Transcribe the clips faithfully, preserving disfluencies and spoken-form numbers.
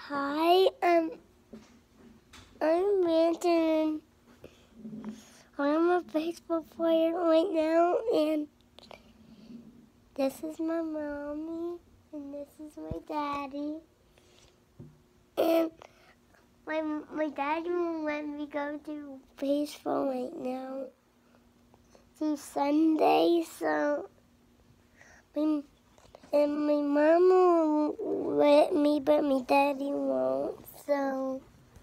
Hi, um, I'm Brandon. I'm a baseball player right now, and this is my mommy, and this is my daddy. And my my daddy won't let me go to baseball right now. It's Sunday, so my, and my mom will let me, but my daddy won't. So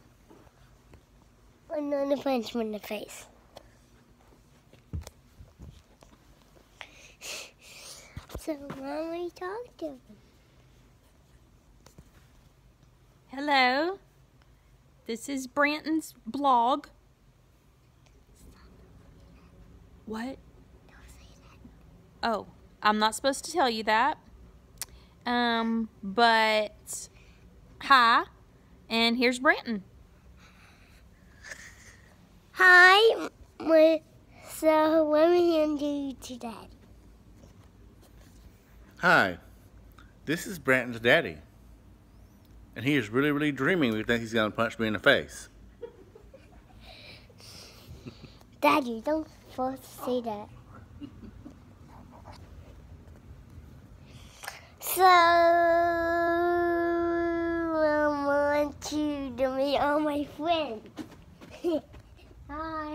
another punch him in the face. So, Mom, we talk to him. Hello. This is Branton's blog. What? Don't say that. Oh, I'm not supposed to tell you that. Um, but hi, and here's Branton. Hi, my, so what are we going to do today? Hi, this is Branton's daddy. And he is really, really dreaming we think he's going to punch me in the face. Daddy, don't force to say that. So, I want you to meet all my friends. Hi,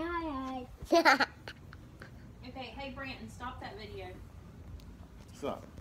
hi, hi. Okay, hey Branton, stop that video. Stop.